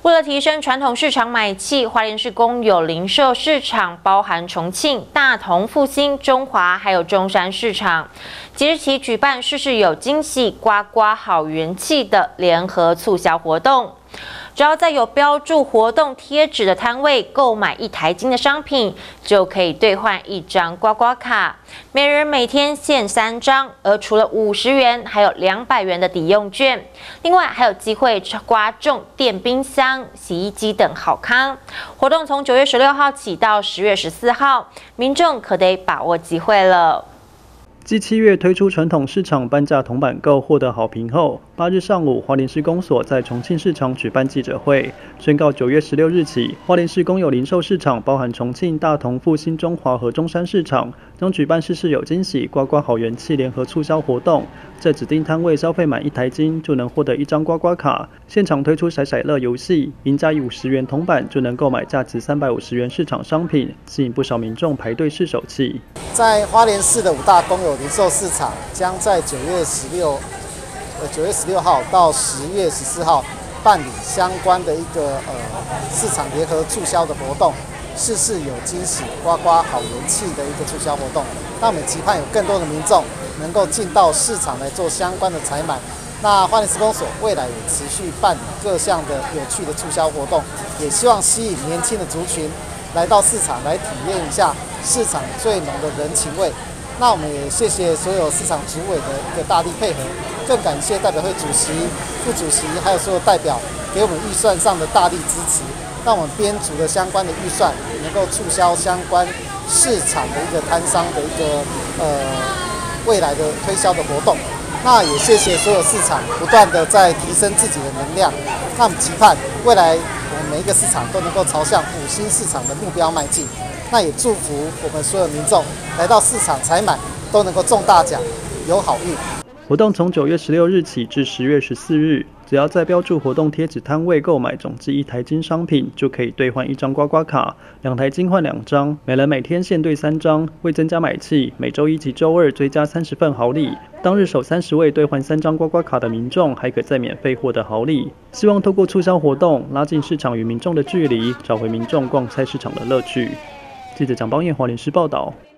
为了提升传统市场买气，花莲市公有零售市场包含重庆、大同、复兴、中华还有中山市场，即日起举办事事有惊喜、刮刮好元气的联合促销活动。只要在有标注活动贴纸的摊位购买1台金的商品，就可以兑换1张刮刮卡，每人每天限3张。而除了50元，还有200元的抵用券，另外还有机会刮中电冰箱、洗衣机等好康。活动从9月16号起到10月14号，民众可得把握机会了。 继7月推出传统市场半价铜板购获得好评后，8日上午，花莲市公所在重庆市场举办记者会，宣告9月16日起，花莲市公有零售市场包含重庆、大同、复兴、中华和中山市场将举办事事有惊喜、刮刮好元气联合促销活动。在指定摊位消费满1台金就能获得1张刮刮卡，现场推出骰骰乐游戏，赢家以50元铜板就能购买价值350元市场商品，吸引不少民众排队试手气。 在花莲市的5大公有零售市场将在9月16号到10月14号办理相关的一个市场联合促销的活动，事事有惊喜、刮刮好元气的一个促销活动。那我们期盼有更多的民众能够进到市场来做相关的采买。那花莲市公所未来也持续办理各项的有趣的促销活动，也希望吸引年轻的族群来到市场来体验一下市场最浓的人情味。那我们也谢谢所有市场主委的一个大力配合，更感谢代表会主席、副主席还有所有代表给我们预算上的大力支持，让我们编组的相关的预算能够促销相关市场的一个摊商的一个未来的推销的活动。那也谢谢所有市场不断的在提升自己的能量，那我们期盼未来我们每一个市场都能够朝向5星市场的目标迈进。那也祝福我们所有民众来到市场采买都能够中大奖，有好运。 活动从9月16日起至10月14日，只要在标注活动贴纸摊位购买总计1台金商品，就可以兑换1张刮刮卡，2台金换2张，每人每天限兑3张。为增加买气，每周1及周2追加30份好礼。当日首30位兑换3张刮刮卡的民众，还可再免费获得好礼。希望透过促销活动，拉近市场与民众的距离，找回民众逛菜市场的乐趣。记者蒋邦彦，花莲市报道。